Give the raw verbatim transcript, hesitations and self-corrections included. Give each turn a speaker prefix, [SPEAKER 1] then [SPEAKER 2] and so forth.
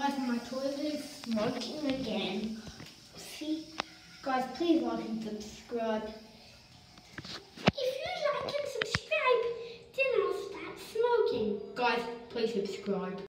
[SPEAKER 1] Guys, my toilet is smoking again. See? Guys, please like and subscribe. If you like and subscribe, then I'll start smoking. Guys, please subscribe.